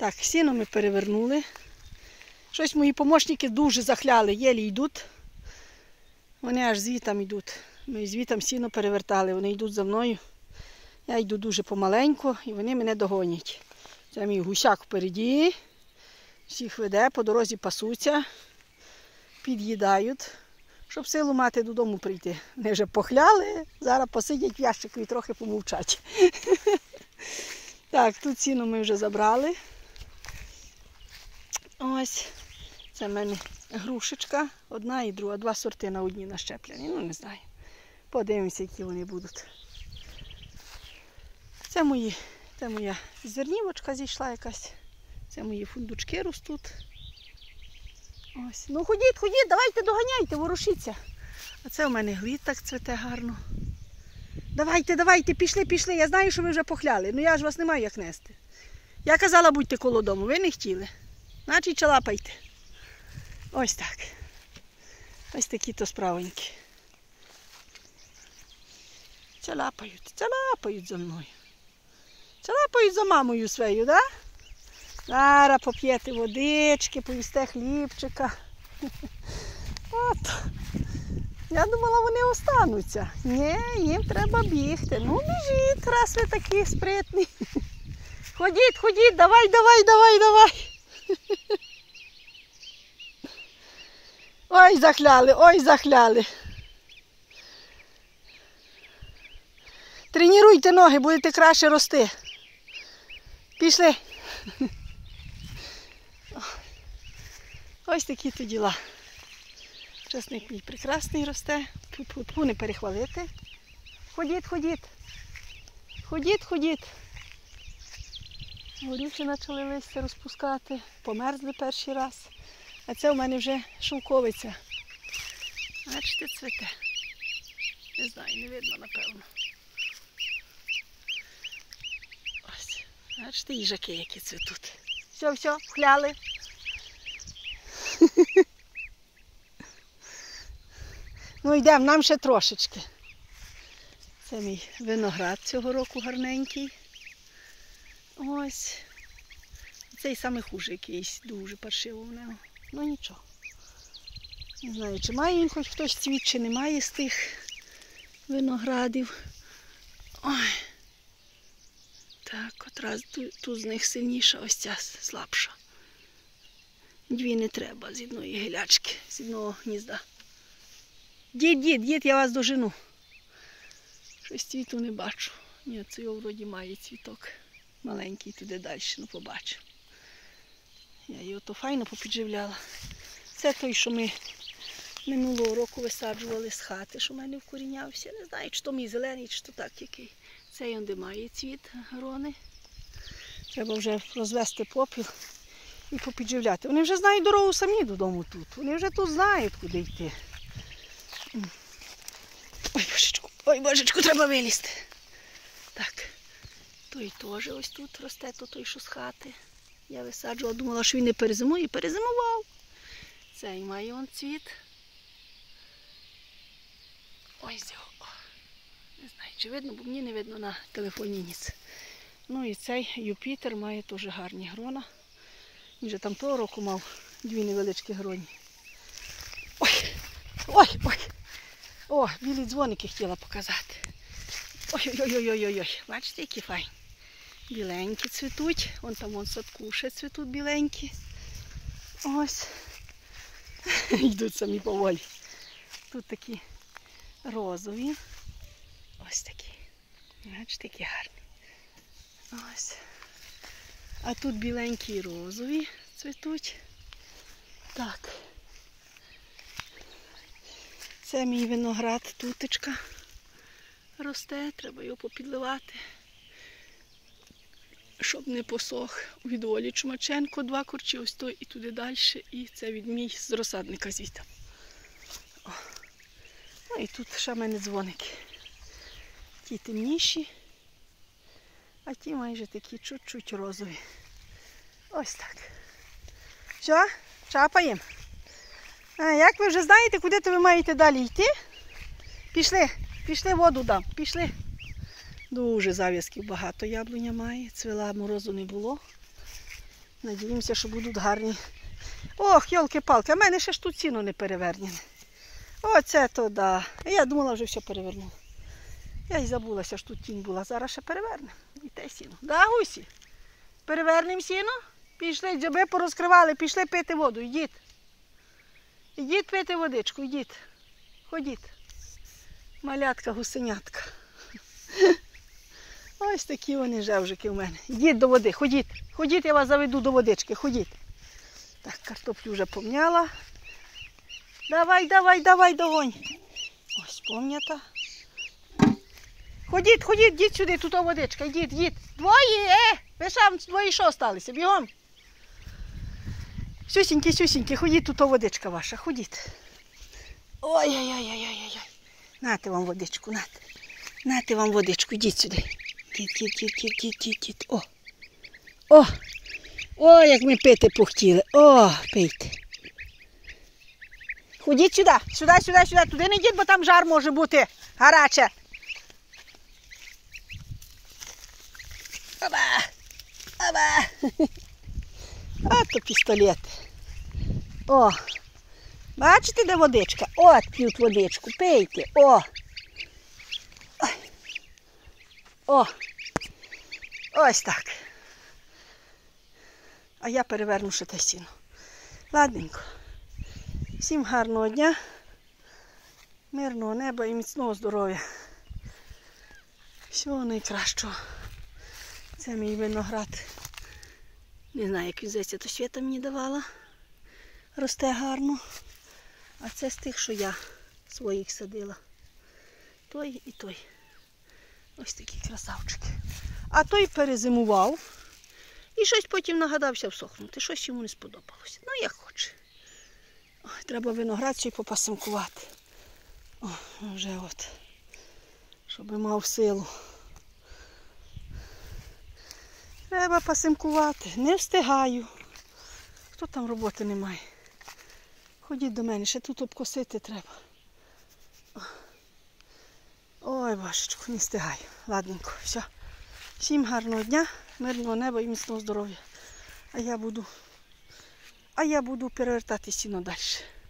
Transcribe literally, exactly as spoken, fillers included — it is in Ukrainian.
Так, сіно ми перевернули. Щось мої помощники дуже захляли, єлі йдуть. Вони аж звітом йдуть. Ми звітом сіно перевертали, вони йдуть за мною. Я йду дуже помаленьку і вони мене догонять. Це мій гусяк впереді. Всіх веде, по дорозі пасуться, під'їдають, щоб силу мати додому прийти. Вони вже похляли, зараз посидять в ящику і трохи помовчать. Так, тут сіно ми вже забрали. Ось, це в мене грушечка, одна і друга, два сорти на одній нащеплені, ну не знаю. Подивимося, які вони будуть. Це мої, це моя зернівочка зійшла якась. Це мої фундучки ростуть. Ось. Ну ходіть, ходіть, давайте доганяйте, ворушіться. А це у мене глід так цвете гарно. Давайте, давайте, пішли, пішли. Я знаю, що ви вже похляли, ну я ж вас не маю як нести. Я казала, будьте коло дому, ви не хотіли. Значить, чалапайте. Ось так. Ось такі-то справоньки. Чалапають, чалапають за мною. Чалапають за мамою своєю, так? Да? Зараз поп'єте водички, поїсте хлібчика. От. Я думала, вони остануться. Ні, їм треба бігти. Ну, біжіть, раз ви такі спритні. Ходіть, ходіть, давай, давай, давай, давай. Ой, захляли, ой, захляли. Тренуйте ноги, будете краще рости. Пішли. Ось такі то діла. Часник мій прекрасний росте. Фу-фу-фу, не перехвалити. Ходіть, ходіть. Ходіть, ходіть. Горіхи почали листя розпускати. Померзли перший раз. А це у мене вже шовковиця. Бачите, цвете. Не знаю, не видно, напевно. Ось. Бачите, їжаки, які цвітуть. Все, все, вхляли. Ну йдемо, нам ще трошечки. Це мій виноград цього року гарненький. Ось. Цей саме хуже якийсь, дуже паршиво в нього. Ну нічого. Не знаю, чи має він хоч хтось цвіт, чи немає з тих виноградів. Ой. Так, от раз тут, тут з них сильніша, ось ця слабша. Дві не треба з одної гілячки, з одного гнізда. Дід, дід, дід, я вас дожену. Щось цвіту не бачу. Ні, це його вроді має цвіток. Маленький туди далі, ну побачу. Я його то файно попідживляла. Це той, що ми минулого року висаджували з хати, що в мене вкорінявся. Не знаю, чи то мій зелений, чи то так який. Цей он де має цвіт, грони. Треба вже розвести попіл і попідживляти. Вони вже знають дорогу самі додому тут. Вони вже тут знають, куди йти. Ой, божечку, ой, божечку, треба вилізти. Так, той теж ось тут росте, то той, що з хати. Я висаджувала, думала, що він не перезимує, і перезимував. Цей має он цвіт. Ось його. Не знаю, чи видно, бо мені не видно на телефоні ніц. Ну і цей Юпітер має теж гарні грона. Він вже там того року мав дві невеличкі гроні. Ой, ой, ой. О, білі дзвоники хотіла показати. Ой-ой-ой-ой-ой. Бачите, які файні. Біленькі цвітуть. Вон там вон садку ще цвітуть біленькі. Ось. Йдуть самі поволі. Тут такі розові. Ось такі. Бачите, які гарні. Ось. А тут біленькі і розові цвітуть. Так. Це мій виноград, тутечка росте, треба його попідливати, щоб не посох. Від Олі Чумаченко два корчі, ось той і туди далі, і це від мій з розсадника звідти. Ну і тут ще в мене дзвоники. Ті темніші, а ті майже такі чуть-чуть розові. Ось так. Що? Чапаємо? А, як ви вже знаєте, куди то ви маєте далі йти? Пішли, пішли воду дам, пішли. Дуже зав'язків багато яблуня має, цвіла, морозу не було. Надіємося, що будуть гарні. Ох, йолки-палки, а в мене ще ж тут сіно не перевернене. Оце то да. Я думала, вже все перевернула. Я й забулася, що тут тінь була. Зараз ще перевернемо. І те сіно. Да, гусі? Перевернемо сіно? Пішли, дзьоби порозкривали, пішли пити воду. Йдіть. Йдіть пити водичку, йдіть. Ходіть. Малятка, гусенятка. Ось такі вони жевжики в мене. Йдіть до води, ходіть. Ходіть, я вас заведу до водички, ходіть. Так, картоплю вже помняла. Давай, давай, давай, догонь. Ось, помнята. Ходіть, ходіть, йдіть сюди, тут водичка, йдіть, йдіть. Двоє, е, ви сам двоє що сталися, бігом. Сюсінькі, сюсінькі, ходіть, тут водичка ваша, ходіть. Ой-ой-ой-ой-ой-ой. Нате вам водичку, нате. Нате вам водичку, йдіть сюди. Йдіть, йдіть, йдіть, йдіть, йдіть, йдіть. О, о, о, як ми пити похтіли. О, пийте. Ходіть сюди, сюди, сюди, сюди. Туди не йдіть, бо там жар може бути. Гаряче. Оба, оба. Ото пістолет. О, бачите, де водичка? От п'ють водичку, пийте. О. О. Ось так. А я переверну ще те сіно. Ладненько. Всім гарного дня, мирного неба і міцного здоров'я. Всього найкращого. Це мій виноград. Не знаю, як він зветься, то Свята мені давала. Росте гарно. А це з тих, що я своїх садила. Той і той. Ось такі красавчики. А той перезимував. І щось потім нагадався всохнути. Щось йому не сподобалося. Ну, як хоче. Ой, треба виноград ще й попасимкувати. О, вже от. Щоб мав силу. Треба пасимкувати. Не встигаю. Хто там роботи не має? Ходіть до мене, ще тут обкосити треба. Ой, башечку, не встигаю. Ладненько, все. Всім гарного дня, мирного неба і міцного здоров'я. А я буду, а я буду перевертати сіно далі.